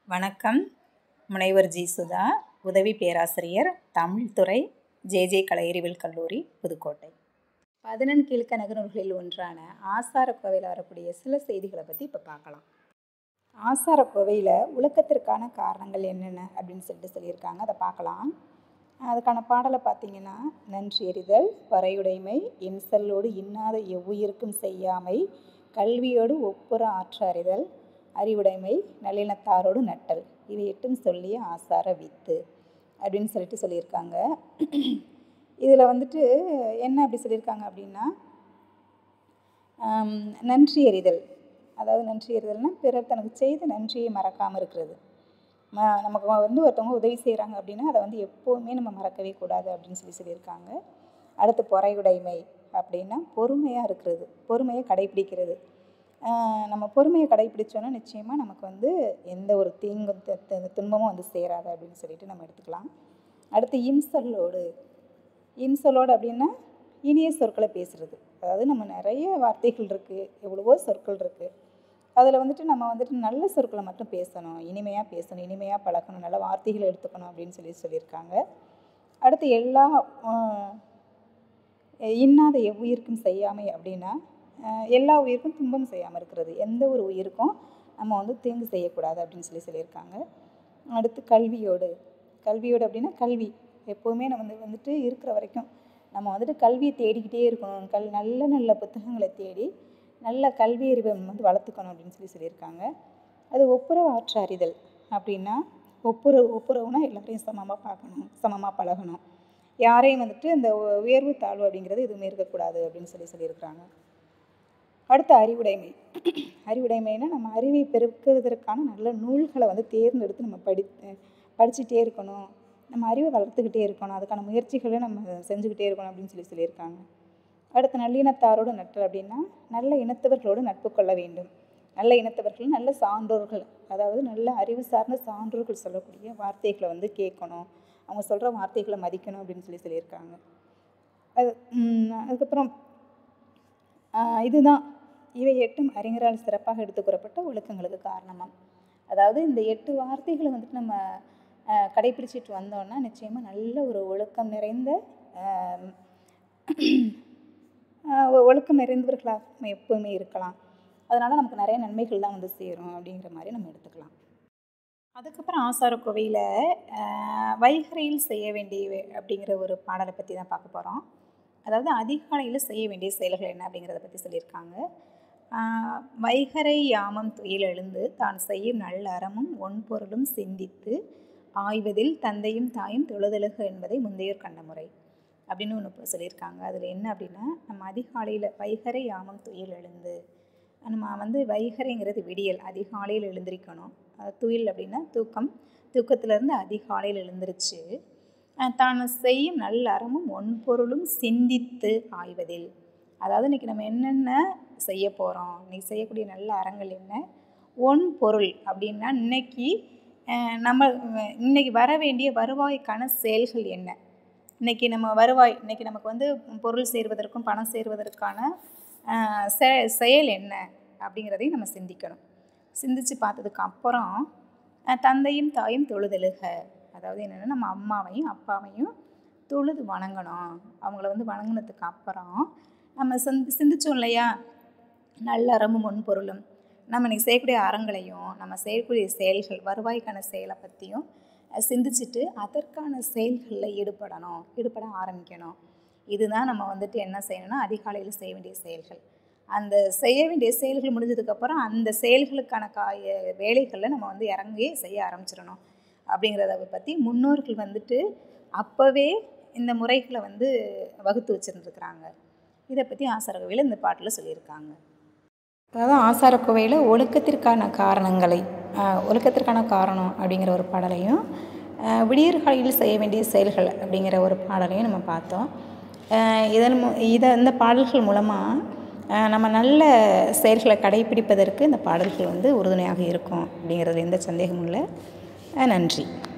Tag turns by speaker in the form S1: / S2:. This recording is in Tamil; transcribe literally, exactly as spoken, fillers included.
S1: வணக்கம். முனைவர் ஜி சுதா, உதவி பேராசிரியர், தமிழ் துறை, ஜே ஜே கலை அறிவியல் கல்லூரி, புதுக்கோட்டை. பதினெண் கீழ்க்கணக்கு நூல்களில் ஒன்றான ஆசாரக்கோவையில் வரக்கூடிய சில செய்திகளை பற்றி இப்போ பார்க்கலாம். ஆசாரக்கோவையில் ஒழுக்கத்திற்கான காரணங்கள் என்னென்ன அப்படின்னு சொல்லிட்டு சொல்லியிருக்காங்க. அதை பார்க்கலாம். அதுக்கான பாடலை பார்த்தீங்கன்னா, நன்றி எறிதல், பறையுடைமை, இன்சொல்லோடு இன்னாத எவ்வுயிருக்கும் செய்யாமை, கல்வியோடு ஒப்புற ஆற்ற அறிதல், அறிவுடைமை, நல்லினத்தாரோடு நட்டல், இவை எட்டும் சொல்லிய ஆசார வித்து அப்படின்னு சொல்லிட்டு சொல்லியிருக்காங்க. இதில் வந்துட்டு என்ன அப்படி சொல்லியிருக்காங்க அப்படின்னா, நன்றி எறிதல், அதாவது நன்றி எறிதல்னால் பிறர் தனக்கு செய்த நன்றியை மறக்காமல் இருக்கிறது. ம நமக்கு வந்து ஒருத்தவங்க உதவி செய்கிறாங்க அப்படின்னா அதை வந்து எப்போவுமே நம்ம மறக்கவே கூடாது அப்படின்னு சொல்லி சொல்லியிருக்காங்க. அடுத்து பொறையுடைமை அப்படின்னா பொறுமையாக இருக்கிறது, பொறுமையை கடைப்பிடிக்கிறது. நம்ம பொறுமையை கடைப்பிடிச்சோன்னா நிச்சயமாக நமக்கு வந்து எந்த ஒரு தீங்கும் துன்பமும் வந்து சேராது அப்படின்னு சொல்லிட்டு நம்ம எடுத்துக்கலாம். அடுத்து இன்சொல்லோடு, இன்சொல்லோடு அப்படின்னா இனிய சொற்களை பேசுகிறது. அதாவது நம்ம நிறைய வார்த்தைகள் இருக்குது, எவ்வளவோ சொற்கள் இருக்குது. அதில் வந்துட்டு நம்ம வந்துட்டு நல்ல சொற்களை மட்டும் பேசணும், இனிமையாக பேசணும், இனிமையாக பழகணும், நல்ல வார்த்தைகளை எடுத்துக்கணும் அப்படின்னு சொல்லி சொல்லியிருக்காங்க. அடுத்து எல்லா இன்னாத எவ்வுயிருக்கும் செய்யாமை அப்படின்னா எல்லா உயிருக்கும் துன்பம் செய்யாமல் இருக்கிறது, எந்த ஒரு உயிருக்கும் நம்ம வந்து தீங்கு செய்யக்கூடாது அப்படின்னு சொல்லி சொல்லியிருக்காங்க. அடுத்து கல்வியோடு, கல்வியோடு அப்படின்னா கல்வி எப்போவுமே நம்ம வந்து வந்துட்டு இருக்கிற வரைக்கும் நம்ம வந்துட்டு கல்வியை தேடிக்கிட்டே இருக்கணும், கல் நல்ல நல்ல புத்தகங்களை தேடி நல்ல கல்வி அறிவை வந்து வளர்த்துக்கணும் அப்படின்னு சொல்லி சொல்லியிருக்காங்க. அது ஒப்புரவு ஆற்ற அறிதல் அப்படின்னா ஒப்புரவு, ஒப்புரவுனா எல்லாரையும் சமமாக பார்க்கணும், சமமாக பழகணும், யாரையும் வந்துட்டு இந்த உயர்வு தாழ்வு அப்படிங்கிறது எதுவுமே இருக்கக்கூடாது அப்படின்னு சொல்லி சொல்லியிருக்கிறாங்க. அடுத்து அறிவுடைமை, அறிவுடைமைனா நம்ம அறிவை பெருக்குவதற்கான நல்ல நூல்களை வந்து தேர்ந்தெடுத்து நம்ம படி படிச்சுட்டே இருக்கணும், நம்ம அறிவை வளர்த்துக்கிட்டே இருக்கணும், அதுக்கான முயற்சிகளை நம்ம செஞ்சுக்கிட்டே இருக்கணும் அப்படின்னு சொல்லி சொல்லியிருக்காங்க. அடுத்து நல்லினத்தாரோடு நட்டல் அப்படின்னா நல்ல இனத்தவர்களோடு நட்பு கொள்ள வேண்டும். நல்ல இனத்தவர்கள் நல்ல சான்றோர்கள், அதாவது நல்ல அறிவு சார்ந்த சான்றோர்கள் சொல்லக்கூடிய வார்த்தைகளை வந்து கேட்கணும், அவங்க சொல்கிற வார்த்தைகளை மதிக்கணும் அப்படின்னு சொல்லி சொல்லியிருக்காங்க. அது அதுக்கப்புறம் இதுதான் இவை எட்டும் அறிஞரால் சிறப்பாக எடுத்து கூறப்பட்ட ஒழுக்கங்களுக்கு காரணமாக. அதாவது இந்த எட்டு வார்த்தைகளை வந்துட்டு நம்ம கடைப்பிடிச்சிட்டு வந்தோம்னா நிச்சயமாக நல்ல ஒரு ஒழுக்கம் நிறைந்த ஒழுக்கம் நிறைந்தவர்களாக நம்ம எப்போவுமே இருக்கலாம். அதனால் நமக்கு நிறைய நன்மைகள் தான் வந்து சேரும் அப்படிங்கிற மாதிரி நம்ம எடுத்துக்கலாம். அதுக்கப்புறம் ஆசாரக்கோவையில் வைகறையில் செய்ய வேண்டிய அப்படிங்கிற ஒரு பாடலை பற்றி தான் பார்க்க போகிறோம். அதாவது அதிகாலையில் செய்ய வேண்டிய செயல்கள் என்ன அப்படிங்கிறத பற்றி சொல்லியிருக்காங்க. வைகறை யாமம் துயில் எழுந்து தான் செய்யும் நல்ல அறமும் ஒன்பொருளும் சிந்தித்து ஆய்வதில் தந்தையும் தாயும் தொழுதலுக என்பதை முந்தையோர் கண்ட முறை அப்படின்னு ஒன்று சொல்லியிருக்காங்க. அதில் என்ன அப்படின்னா, நம்ம அதிகாலையில் வைகறை யாமம் துயில் எழுந்து, நம்ம வந்து வைகறைங்கிறது விடியல், அதிகாலையில் எழுந்திரிக்கணும். துயில் அப்படின்னா தூக்கம், தூக்கத்திலேருந்து அதிகாலையில் எழுந்திரிச்சு தான் செய்யும் நல்ல அறமும் ஒன்பொருளும் சிந்தித்து ஆய்வதில், அதாவது இன்றைக்கி நம்ம என்னென்ன செய்ய போகிறோம், இன்றைக்கி செய்யக்கூடிய நல்ல அறங்கள் என்ன, ஒன் பொருள் அப்படின்னா இன்னைக்கு நம்ம இன்றைக்கி வர வேண்டிய வருவாய்க்கான செயல்கள் என்ன, இன்றைக்கி நம்ம வருவாய் இன்றைக்கி நமக்கு வந்து பொருள் சேர்வதற்கும் பணம் சேர்வதற்கான செ செயல் என்ன அப்படிங்கிறதையும் நம்ம சிந்திக்கணும். சிந்தித்து பார்த்ததுக்கு அப்புறம் தந்தையும் தாயும் தொழுதலுக, அதாவது என்னென்னா நம்ம அம்மாவையும் அப்பாவையும் தொழுது வணங்கணும். அவங்கள வந்து வணங்கினதுக்கு அப்புறம் நம்ம சிந்தி சிந்திச்சோம் இல்லையா, நல்ல அறமும் முன்பொருளும், நம்ம இன்றைக்கி செய்யக்கூடிய அறங்களையும் நம்ம செய்யக்கூடிய செயல்கள் வருவாய்க்கான செயலை பற்றியும் சிந்திச்சுட்டு அதற்கான செயல்களில் ஈடுபடணும், ஈடுபட ஆரம்பிக்கணும். இதுதான் நம்ம வந்துட்டு என்ன செய்யணும்னா அதிகாலையில் செய்ய வேண்டிய செயல்கள். அந்த செய்ய வேண்டிய செயல்கள் முடிஞ்சதுக்கப்புறம் அந்த செயல்களுக்கான காய வேலைகளில் நம்ம வந்து இறங்கி செய்ய ஆரம்பிச்சிடணும் அப்படிங்கிறத பற்றி முன்னோர்கள் வந்துட்டு அப்போவே இந்த முறைகளை வந்து வகுத்து வச்சுருந்துருக்குறாங்க. இதை பற்றி ஆசாரக்கோவையில் இந்த பாட்டில் சொல்லியிருக்காங்க. அதாவது ஆசாரக்கோவையில் ஒழுக்கத்திற்கான காரணங்களை, ஒழுக்கத்திற்கான காரணம் அப்படிங்கிற ஒரு பாடலையும் விடியற்காலையில் செய்ய வேண்டிய செயல்கள் அப்படிங்கிற ஒரு பாடலையும் நம்ம பார்த்தோம். இதன் இதை இந்த பாடல்கள் மூலமாக நம்ம நல்ல செயல்களை கடைப்பிடிப்பதற்கு இந்த பாடல்கள் வந்து உறுதுணையாக இருக்கும் அப்படிங்கிறது எந்த சந்தேகமும் இல்லை. நன்றி.